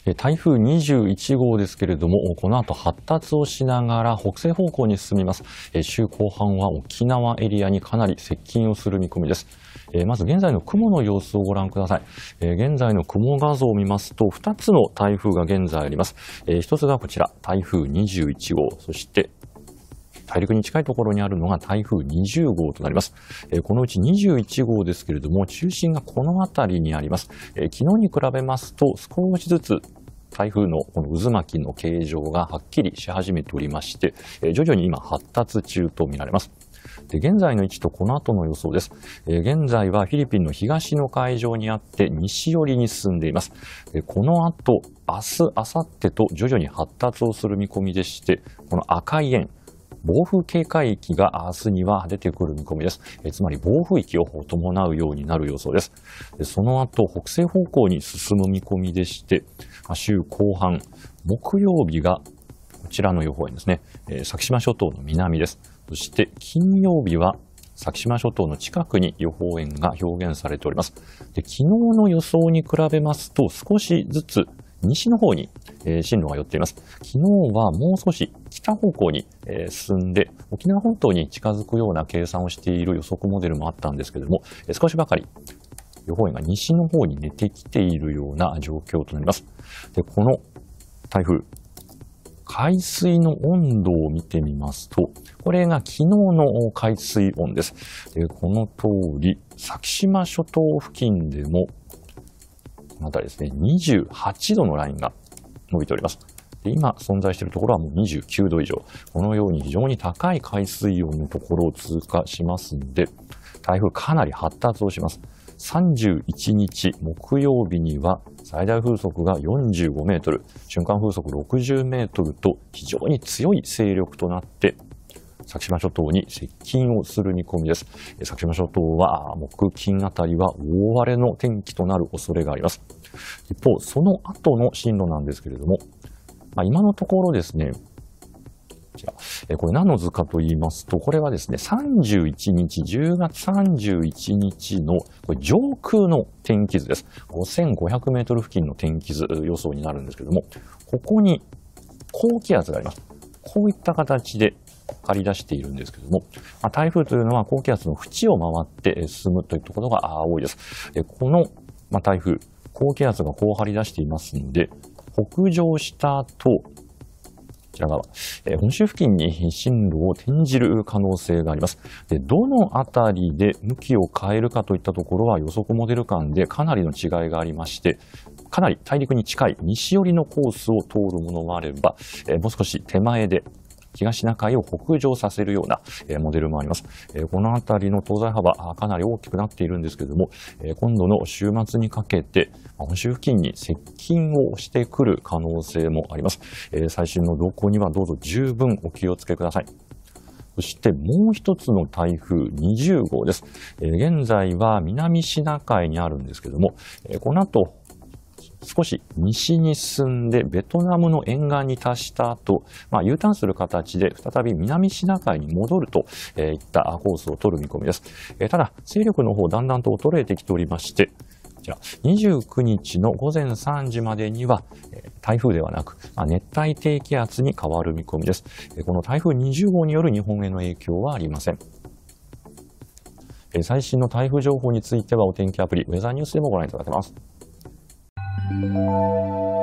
台風21号ですけれども、この後発達をしながら北西方向に進みます。週後半は沖縄エリアにかなり接近をする見込みです。まず現在の雲の様子をご覧ください。現在の雲画像を見ますと、2つの台風が現在あります。1つがこちら、台風21号、そして大陸に近いところにあるのが台風20号となります。このうち21号ですけれども、中心がこの辺りにあります。昨日に比べますと少しずつ台風のこの渦巻きの形状がはっきりし始めておりまして、徐々に今発達中とみられます。で、現在の位置とこの後の予想です。現在はフィリピンの東の海上にあって西寄りに進んでいます。この後、明日、明後日と徐々に発達をする見込みでして、この赤い円、暴風警戒域が明日には出てくる見込みです。つまり暴風域を伴うようになる予想です。その後、北西方向に進む見込みでして、週後半、木曜日がこちらの予報円ですね。先島諸島の南です。そして金曜日は先島諸島の近くに予報円が表現されております。で、昨日の予想に比べますと少しずつ西の方に進路が寄っています。昨日はもう少し北方向に進んで沖縄本島に近づくような計算をしている予測モデルもあったんですけれども、少しばかり予報円が西の方に出てきているような状況となります。で、この台風、海水の温度を見てみますと、これが昨日の海水温です。で、この通り、先島諸島付近でも、この辺りですね、28度のラインが伸びております。で、今存在しているところはもう29度以上。このように非常に高い海水温のところを通過しますので、台風かなり発達をします。31日木曜日には最大風速が45メートル、瞬間風速60メートルと非常に強い勢力となって先島諸島に接近をする見込みです。先島諸島は木金あたりは大荒れの天気となる恐れがあります。一方、その後の進路なんですけれども、今のところですね、これ何の図かと言いますと、これはですね、31日、10月31日のこれ上空の天気図です。5500メートル付近の天気図予想になるんですけれども、ここに高気圧があります。こういった形で借り出しているんですけれども、台風というのは高気圧の縁を回って進むといったことが多いです。この台風、高気圧がこう張り出していますので、北上した後、こちら側、本州付近に進路を転じる可能性があります。で、どのあたりで向きを変えるかといったところは予測モデル間でかなりの違いがありまして、かなり大陸に近い西寄りのコースを通るものもあれば、もう少し手前で東シナ海を北上させるようなモデルもあります。このあたりの東西幅かなり大きくなっているんですけれども、今度の週末にかけて本州付近に接近をしてくる可能性もあります。最新の動向にはどうぞ十分お気をつけください。そしてもう一つの台風20号です。現在は南シナ海にあるんですけれども、この後少し西に進んでベトナムの沿岸に達した後、U ターンする形で再び南シナ海に戻るといったコースを取る見込みです。ただ勢力の方だんだんと衰えてきておりまして、こちら29日の午前3時までには台風ではなく熱帯低気圧に変わる見込みです。この台風20号による日本への影響はありません。最新の台風情報についてはお天気アプリウェザーニュースでもご覧いただけます。